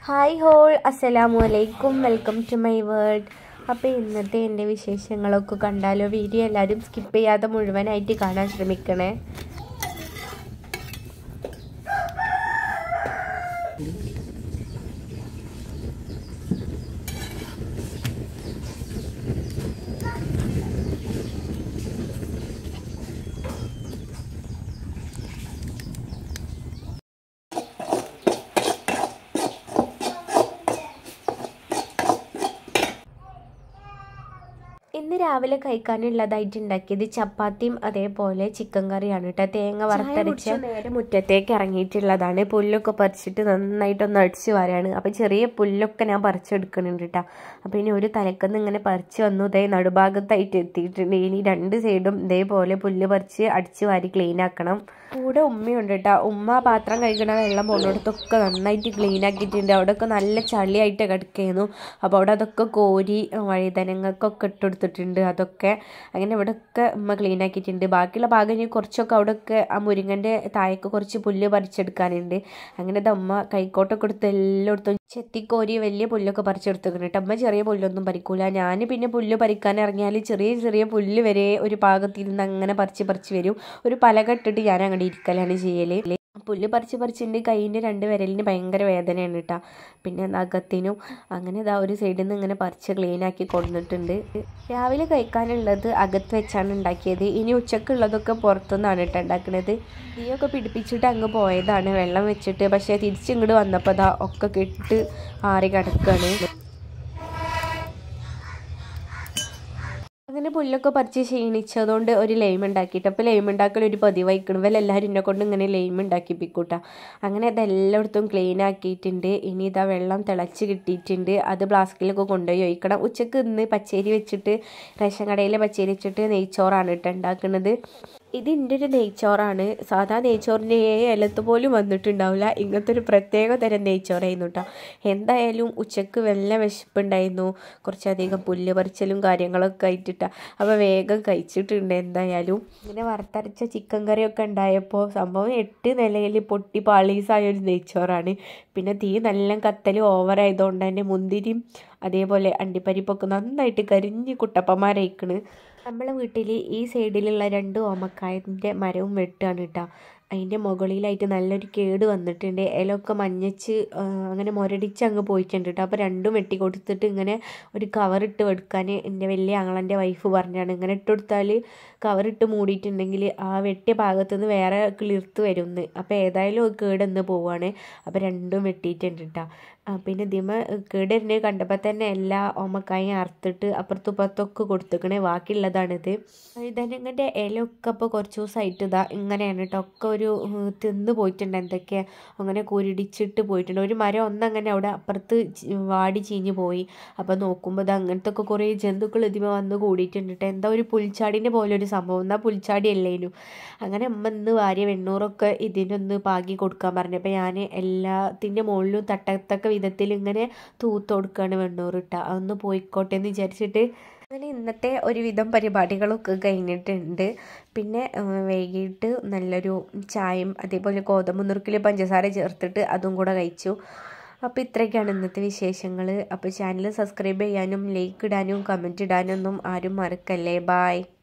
Hi whole അസ്സലാമു അലൈക്കും welcome to my world. അപ്പോൾ ഇന്നത്തെ എൻ്റെ വിശേഷങ്ങളൊക്കെ കണ്ടാലോ? വീഡിയോ എല്ലാവരും സ്കിപ്പ് ചെയ്യാതെ മുഴുവനായിട്ട് കാണാൻ ശ്രമിക്കണേ. ഇന്ന് രാവിലെ കഴിക്കാനുള്ളതായിട്ട് ഉണ്ടാക്കിയത് ചപ്പാത്തിയും അതേപോലെ ചിക്കൻ കറിയാണ് കേട്ടോ. തേങ്ങ വറുത്തരച്ച് നേരെ മുറ്റത്തേക്ക് ഇറങ്ങിയിട്ടുള്ളതാണ്. പുല്ലൊക്കെ പറിച്ചിട്ട് നന്നായിട്ടൊന്ന് അടിച്ച് വരാണ്. അപ്പം ചെറിയ പുല്ലൊക്കെ ഞാൻ പറിച്ചെടുക്കുന്നുണ്ട് കേട്ടോ. അപ്പോൾ ഇനി ഒരു തലക്കന്ന് ഇങ്ങനെ പറിച്ച് വന്നു ഇതേ നടുഭാഗത്തായിട്ട് എത്തിയിട്ടുണ്ട്. ഇനി രണ്ട് സൈഡും ഇതേപോലെ പുല്ല് പറിച്ച് അടിച്ച് വാരി ക്ലീൻ ആക്കണം. കൂടെ ഉമ്മയുണ്ട് കേട്ടോ. ഉമ്മ പാത്രം കഴിക്കണ വെള്ളം പോകുന്നിടത്തൊക്കെ നന്നായിട്ട് ക്ലീൻ ആക്കിയിട്ടുണ്ട്. അവിടെയൊക്കെ നല്ല ചളിയായിട്ട് കിടക്കുന്നു. അപ്പോൾ അവിടെ അതൊക്കെ കോരി വഴുതനങ്ങൾക്കൊക്കെ ഇട്ടെടുത്തിട്ടുണ്ട്. അതൊക്കെ അങ്ങനെ ഇവിടെയൊക്കെ ഉമ്മ ക്ലീൻ ആക്കിയിട്ടുണ്ട്. ബാക്കിയുള്ള ഭാഗം ഇനി കുറച്ചൊക്കെ അവിടെയൊക്കെ ആ മുരിങ്ങൻ്റെ താഴേക്ക് കുറച്ച് പുല്ല് പറിച്ചെടുക്കാനുണ്ട്. അങ്ങനെ ഉമ്മ കൈക്കോട്ടൊക്കെ എടുത്ത് എല്ലായിടത്തും ചെത്തിക്കോരി വലിയ പുല്ലൊക്കെ പറിച്ചെടുത്തിട്ടുണ്ട് കേട്ടോ. അമ്മ ചെറിയ പുല്ലൊന്നും പറിക്കൂല. ഞാൻ പിന്നെ പുല്ല് പറിക്കാൻ ഇറങ്ങിയാൽ ചെറിയ ചെറിയ പുല്ല് വരെ ഒരു ഭാഗത്തിരുന്ന് അങ്ങനെ പറിച്ച് വരും. ഒരു പലക ഇട്ടിട്ട് ഞാൻ അങ്ങോട്ട് ഇരിക്കലാണ് ചെയ്യൽ. പുല്ല് പറിച്ചിട്ടുണ്ട്. കൈയിൻ്റെ രണ്ട് വിരലിന് ഭയങ്കര വേദനയാണ് കേട്ടോ. പിന്നെ നഖത്തിനും അങ്ങനെ ഇതാ ഒരു സൈഡിൽ നിന്ന് ഇങ്ങനെ പറിച്ച് ക്ലീനാക്കി കൊണ്ടുവന്നിട്ടുണ്ട്. രാവിലെ കഴിക്കാനുള്ളത് അകത്ത് വെച്ചാണ് ഉണ്ടാക്കിയത്. ഇനി ഉച്ചക്കുള്ളതൊക്കെ പുറത്തുനിന്നാണ് കേട്ടോ ഉണ്ടാക്കുന്നത്. തീയൊക്കെ പിടിപ്പിച്ചിട്ട് അങ്ങ് പോയതാണ് വെള്ളം വെച്ചിട്ട്. പക്ഷേ തിരിച്ചിങ്ങോട്ട് വന്നപ്പോൾ അതാ ഒക്കെ കെട്ട് ആറി കിടക്കുകയാണ്. അങ്ങനെ പുല്ലൊക്കെ പറിച്ച് ക്ഷീണിച്ചതുകൊണ്ട് ഒരു ലൈം ഉണ്ടാക്കിയിട്ട് അപ്പോൾ ലൈം ഉണ്ടാക്കൽ ഒരു പതിവായിക്കണം. എല്ലാവരും എന്നെ കൊണ്ട് ഇങ്ങനെ ലൈം ഉണ്ടാക്കിപ്പിക്കൂട്ടാ. അങ്ങനെ അതെല്ലായിടത്തും ക്ലീൻ ആക്കിയിട്ടുണ്ട്. ഇനി ഇതാ വെള്ളം തിളച്ച് കിട്ടിയിട്ടുണ്ട്. അത് ഫ്ലാസ്കിലൊക്കെ കൊണ്ടുപോയി ഒഴിക്കണം. ഉച്ചക്ക് ഇന്ന് പച്ചരി വെച്ചിട്ട് റേഷൻ കടയിലെ പച്ചരി വെച്ചിട്ട് നെയ്ച്ചോറാണ് കേട്ടോ ഉണ്ടാക്കുന്നത്. ഇത് എൻ്റെ ഒരു നെയ്ച്ചോറാണ്. സാധാ നെയ്ച്ചോറിൻ്റെ ഇലത്ത് പോലും വന്നിട്ടുണ്ടാവില്ല. ഇങ്ങനത്തെ ഒരു പ്രത്യേക തരം നെയ്ച്ചോറായിരുന്നു കേട്ടോ. എന്തായാലും ഉച്ചക്ക് വല്ല വിശപ്പുണ്ടായിരുന്നു. കുറച്ചധികം പുല്ല് പറിച്ചലും കാര്യങ്ങളൊക്കെ ആയിട്ടിട്ടാ. അപ്പോൾ വേഗം കഴിച്ചിട്ടുണ്ട്. എന്തായാലും ഇങ്ങനെ വറുത്തരച്ച ചിക്കൻ കറിയൊക്കെ ഉണ്ടായപ്പോൾ സംഭവം 8 നിലയിൽ പൊട്ടി പാളീസായ ഒരു നെയ്ച്ചോറാണ്. പിന്നെ തീ നല്ല കത്തൽ ഓവറായതുകൊണ്ട് തന്നെ മുന്തിരിയും അതേപോലെ അണ്ടിപ്പരിപ്പൊക്കെ നന്നായിട്ട് കരിഞ്ഞ് കുട്ടപ്പന്മാരയിക്കണ്. നമ്മളെ വീട്ടിൽ ഈ സൈഡിലുള്ള 2 ഓമക്കായൻ്റെ മരവും വെട്ടുകയാണ് കേട്ടോ. അതിൻ്റെ മുകളിലായിട്ട് നല്ലൊരു കേട് വന്നിട്ടുണ്ട്. ഇലയൊക്കെ മഞ്ഞച്ച് അങ്ങനെ മുരടിച്ച് അങ്ങ് പോയിട്ടുണ്ട് കേട്ടോ. അപ്പോൾ രണ്ടും വെട്ടി കൊടുത്തിട്ട് ഇങ്ങനെ ഒരു കവറിട്ട് വെടുക്കാൻ എൻ്റെ വലിയ ആങ്ങളൻ്റെ വൈഫ് പറഞ്ഞാണ്. ഇങ്ങനെ ഇട്ട് കൊടുത്താൽ കവറിട്ട് മൂടിയിട്ടുണ്ടെങ്കിൽ ആ വെട്ടിയ ഭാഗത്തുനിന്ന് വേറെ കിളിർത്ത് വരുമെന്ന്. അപ്പോൾ ഏതായാലും കേടൊന്ന് പോവുകയാണ്. അപ്പോൾ രണ്ടും വെട്ടിയിട്ടുണ്ട് കേട്ടോ. പിന്നെ ഇതിമ കേടരുന്ന് കണ്ടപ്പോൾ തന്നെ എല്ലാ ഓമക്കായും അറുത്തിട്ട് അപ്പുറത്തും ഇപ്പുറത്തൊക്കെ കൊടുത്തേക്കണേ. ബാക്കിയുള്ളതാണിത്. വഴുതനങ്ങൻ്റെ ഇലയൊക്കെ ഇപ്പോൾ കുറച്ച് ദിവസമായിട്ട് ഇതാ ഇങ്ങനെയാണ് കേട്ടോ. ഒക്കെ ഒരു തിന്ന് പോയിട്ടുണ്ട്. എന്തൊക്കെ അങ്ങനെ കുരുടിച്ചിട്ട് പോയിട്ടുണ്ട്. ഒരു മരം ഒന്നങ്ങനെ അവിടെ അപ്പുറത്ത് വാടി ചീഞ്ഞ് പോയി. അപ്പോൾ നോക്കുമ്പോൾ ഇത് അങ്ങനത്തെ ഒക്കെ കുറേ ജന്തുക്കൾ ഇതിമ വന്ന് കൂടിയിട്ടുണ്ട് കേട്ടോ. എന്താ ഒരു പുൽച്ചാടിൻ്റെ പോലെ ഒരു സംഭവം. എന്നാൽ പുൽച്ചാടി അല്ലേനു. അങ്ങനെ അമ്മ ഇന്ന് വാരിയ വെണ്ണൂറൊക്കെ ഇതിനൊന്ന് പാകി കൊടുക്കാൻ പറഞ്ഞപ്പോൾ ഞാൻ എല്ലാത്തിൻ്റെ മുകളിലും തട്ടത്തക്ക വിധത്തിൽ ഇങ്ങനെ തൂത്ത് കൊടുക്കുകയാണ് വെണ്ണൂറ് ഇട്ട. അതൊന്ന് പോയിക്കോട്ടെ എന്ന് വിചാരിച്ചിട്ട് അങ്ങനെ ഇന്നത്തെ ഒരുവിധം പരിപാടികളൊക്കെ കഴിഞ്ഞിട്ടുണ്ട്. പിന്നെ വൈകിട്ട് നല്ലൊരു ചായയും അതേപോലെ ഗോതമ്പ് നുറുക്കിൽ പഞ്ചസാര ചേർത്തിട്ട് അതും കൂടെ കഴിച്ചു. അപ്പോൾ ഇത്രയൊക്കെയാണ് ഇന്നത്തെ വിശേഷങ്ങൾ. അപ്പോൾ ചാനൽ സബ്സ്ക്രൈബ് ചെയ്യാനും ലൈക്ക് ഇടാനും കമൻറ്റ് ഇടാനൊന്നും ആരും മറക്കല്ലേ. ബായ്.